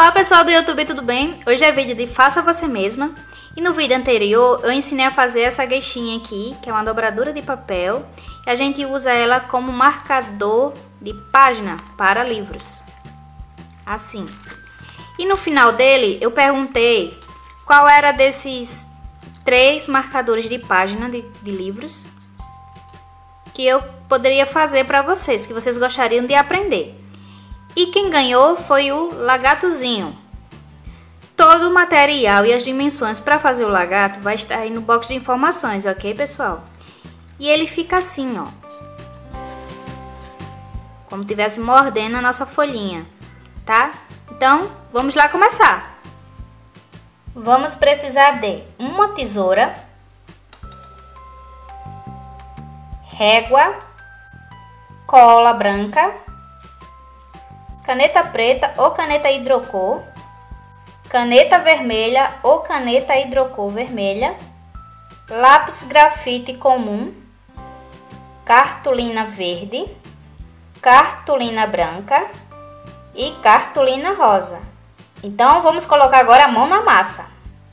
Olá pessoal do YouTube, tudo bem? Hoje é vídeo de Faça Você Mesma. E no vídeo anterior eu ensinei a fazer essa gueixinha aqui, que é uma dobradura de papel. E a gente usa ela como marcador de página para livros. Assim. E no final dele eu perguntei qual era desses 3 marcadores de página de livros que eu poderia fazer para vocês, que vocês gostariam de aprender. E quem ganhou foi o lagartozinho. Todo o material e as dimensões para fazer o lagarto vai estar aí no box de informações, ok, pessoal? E ele fica assim, ó. Como se estivesse mordendo a nossa folhinha, tá? Então, vamos lá começar. Vamos precisar de uma tesoura, régua, cola branca, caneta preta ou caneta hidrocor, caneta vermelha ou caneta hidrocor vermelha, lápis grafite comum, cartolina verde, cartolina branca e cartolina rosa. Então vamos colocar agora a mão na massa.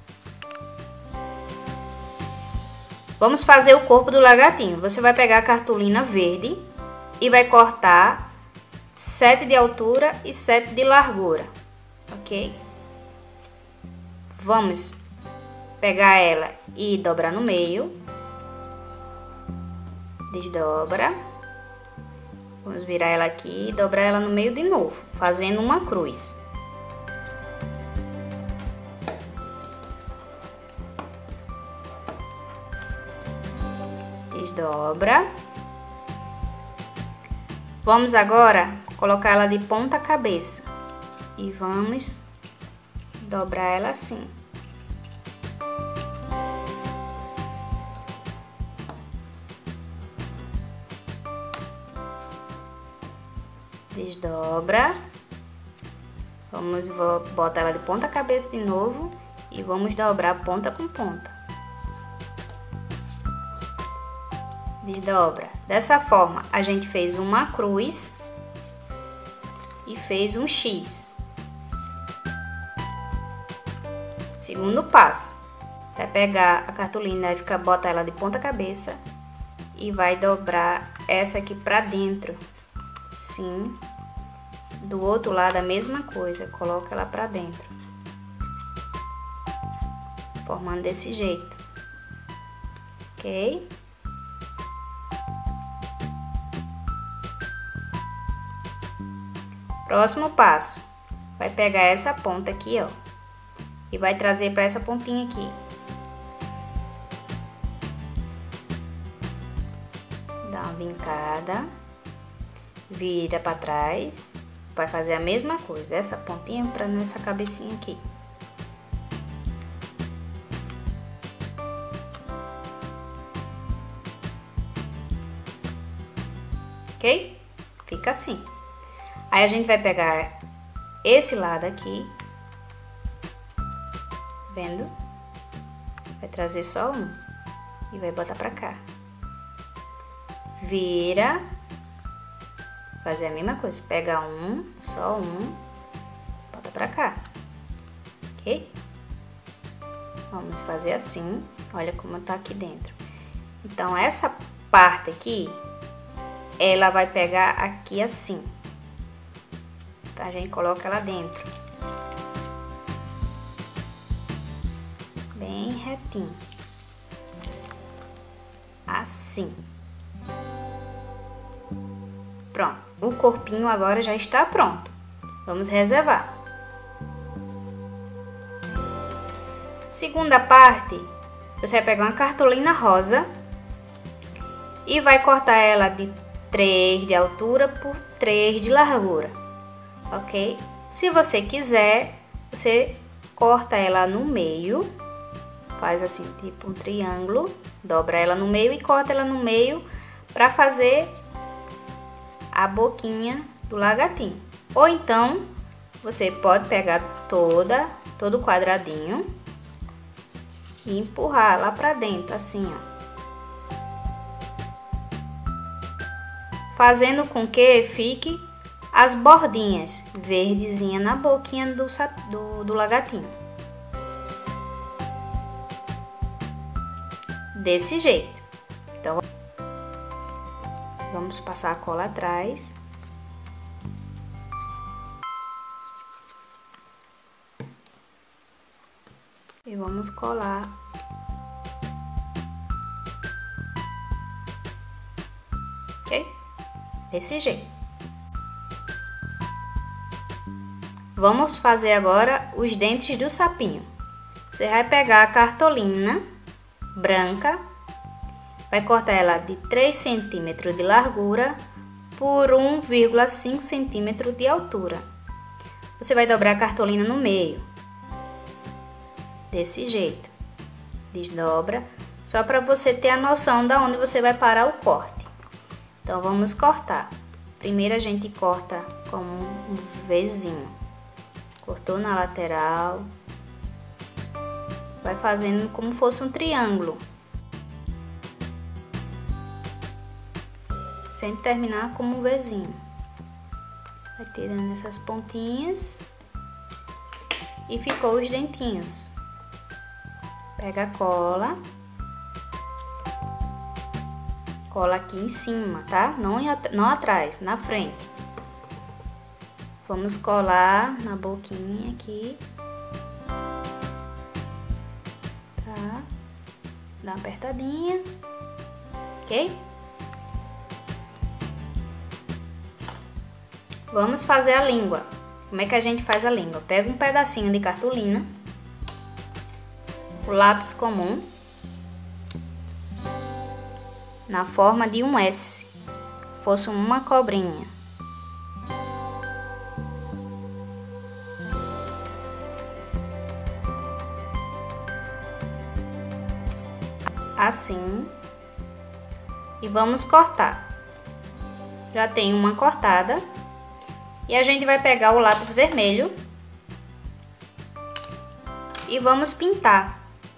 Vamos fazer o corpo do lagartinho. Você vai pegar a cartolina verde e vai cortar 7 de altura e 7 de largura, ok? Vamos pegar ela e dobrar no meio. Desdobra. Vamos virar ela aqui e dobrar ela no meio de novo, fazendo uma cruz. Desdobra. Vamos agora colocar ela de ponta cabeça e vamos dobrar ela assim. Desdobra. Vamos botar ela de ponta cabeça de novo e vamos dobrar ponta com ponta. Desdobra. Dessa forma, a gente fez uma cruz e fez um X. Segundo passo, você vai pegar a cartolina e botar ela de ponta cabeça e vai dobrar essa aqui pra dentro. Sim. Do outro lado a mesma coisa, coloca ela pra dentro. Formando desse jeito. Ok? Próximo passo, vai pegar essa ponta aqui, ó, e vai trazer para essa pontinha aqui. Dá uma vincada, vira para trás, vai fazer a mesma coisa, essa pontinha para nessa cabecinha aqui. Ok? Fica assim. Aí a gente vai pegar esse lado aqui, vendo? Vai trazer só um e vai botar pra cá. Vira, fazer a mesma coisa, pega um, só um, bota pra cá, ok? Vamos fazer assim, olha como tá aqui dentro. Então essa parte aqui, ela vai pegar aqui assim. A gente coloca ela dentro, bem retinho, assim. Pronto, o corpinho agora já está pronto. Vamos reservar. Segunda parte, você vai pegar uma cartolina rosa e vai cortar ela de 3 de altura por 3 de largura. Ok? Se você quiser, você corta ela no meio, faz assim, tipo um triângulo, dobra ela no meio e corta ela no meio para fazer a boquinha do lagartinho. Ou então, você pode pegar todo o quadradinho e empurrar lá para dentro, assim, ó. Fazendo com que fique as bordinhas verdezinha na boquinha do lagartinho. Desse jeito. Então, vamos passar a cola atrás. E vamos colar. Ok? Desse jeito. Vamos fazer agora os dentes do sapinho. Você vai pegar a cartolina branca, vai cortar ela de 3 centímetros de largura por 1,5 centímetro de altura. Você vai dobrar a cartolina no meio, desse jeito. Desdobra, só para você ter a noção de onde você vai parar o corte. Então vamos cortar. Primeiro a gente corta como um Vzinho. Cortou na lateral. Vai fazendo como fosse um triângulo. Sempre terminar como um Vzinho. Vai tirando essas pontinhas. E ficou os dentinhos. Pega a cola. Cola aqui em cima, tá? Não atrás, na frente. Vamos colar na boquinha aqui. Tá? Dá uma apertadinha. Ok? Vamos fazer a língua. Como é que a gente faz a língua? Pega um pedacinho de cartolina, o lápis comum, na forma de um S, fosse uma cobrinha. Assim. E vamos cortar. Já tem uma cortada. E a gente vai pegar o lápis vermelho e vamos pintar.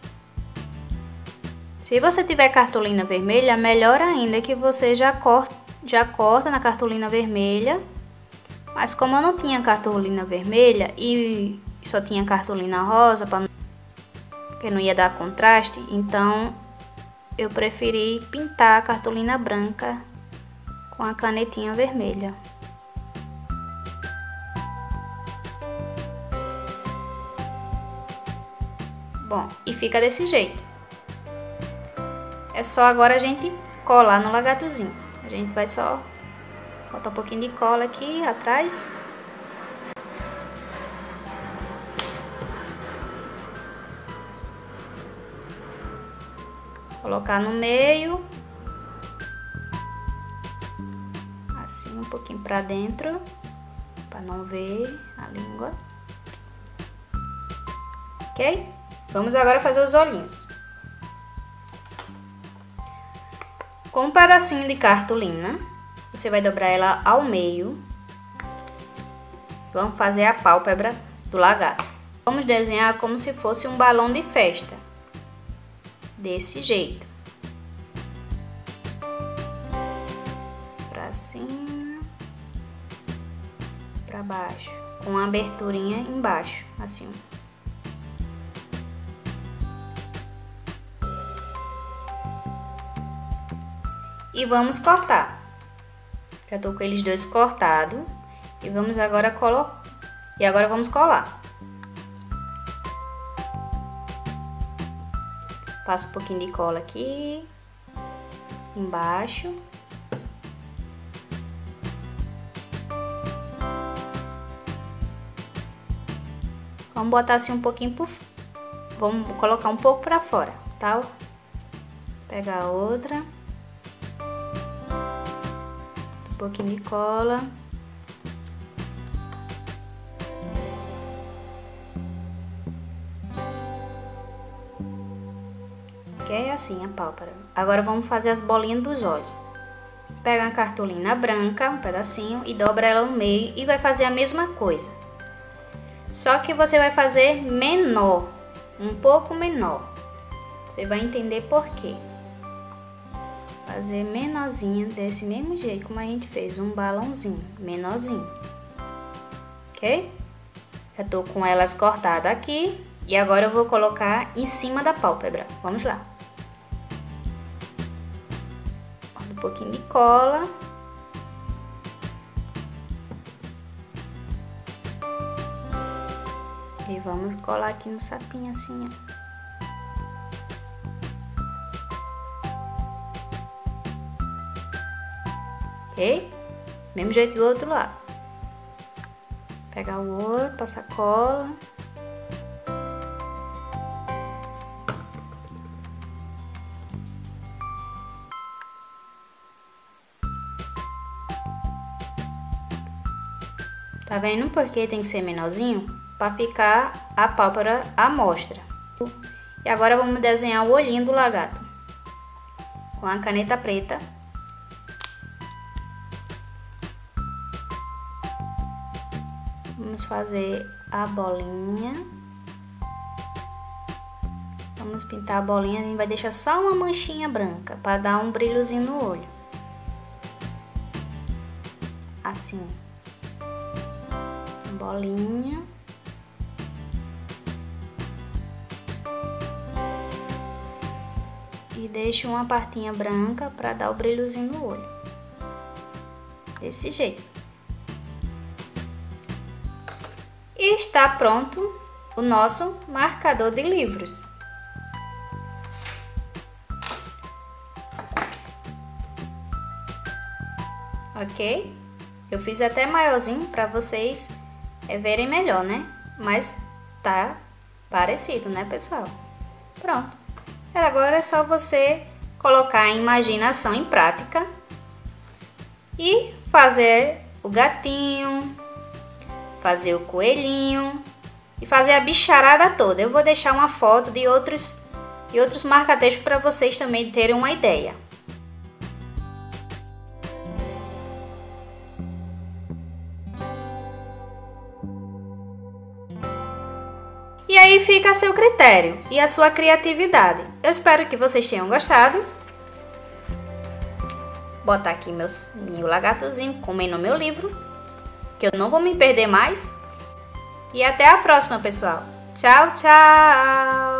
Se você tiver cartolina vermelha, melhor ainda que você já corta na cartolina vermelha. Mas como eu não tinha cartolina vermelha e só tinha cartolina rosa, porque não ia dar contraste, então eu preferi pintar a cartolina branca com a canetinha vermelha. Bom, e fica desse jeito. É só agora a gente colar no lagartozinho. A gente vai só botar um pouquinho de cola aqui atrás. Colocar no meio. Assim, um pouquinho pra dentro, pra não ver a língua. Ok? Vamos agora fazer os olhinhos. Com um pedacinho de cartolina, você vai dobrar ela ao meio. Vamos fazer a pálpebra do lagarto. Vamos desenhar como se fosse um balão de festa. Desse jeito. Pra cima. Pra baixo. Com uma aberturinha embaixo, assim. E vamos cortar. Já tô com eles dois cortados. E vamos agora colocar. E agora vamos colar. Passo um pouquinho de cola aqui. Embaixo. Vamos botar assim um pouquinho Vamos colocar um pouco pra fora, tá? Pegar a outra. Um pouquinho de cola. Que é assim a pálpebra. Agora vamos fazer as bolinhas dos olhos. Pega a cartolina branca, um pedacinho, e dobra ela no meio e vai fazer a mesma coisa. Só que você vai fazer menor, um pouco menor. Você vai entender por quê. Fazer menorzinho desse mesmo jeito como a gente fez um balãozinho, menorzinho. ok? Já tô com elas cortadas aqui e agora eu vou colocar em cima da pálpebra. Vamos lá. Um pouquinho de cola. E vamos colar aqui no sapinho assim, ó. Ok? Mesmo jeito do outro lado. Pegar o outro, passar cola. Tá vendo porque tem que ser menorzinho? Para ficar a pálpebra à mostra. E agora vamos desenhar o olhinho do lagarto. Com a caneta preta. Vamos fazer a bolinha. Vamos pintar a bolinha, a gente vai deixar só uma manchinha branca para dar um brilhozinho no olho. Assim. Bolinha. E deixo uma partinha branca para dar o brilhozinho no olho. Desse jeito. E está pronto o nosso marcador de livros. Ok? Eu fiz até maiorzinho para vocês verem melhor, né? Mas tá parecido, né, pessoal? Pronto. Agora é só você colocar a imaginação em prática e fazer o gatinho, fazer o coelhinho e fazer a bicharada toda. Eu vou deixar uma foto de outros marca-textos para vocês também terem uma ideia. E aí fica a seu critério e a sua criatividade. Eu espero que vocês tenham gostado. Vou botar aqui meu lagartozinho comendo meu livro, que eu não vou me perder mais. E até a próxima, pessoal. Tchau, tchau!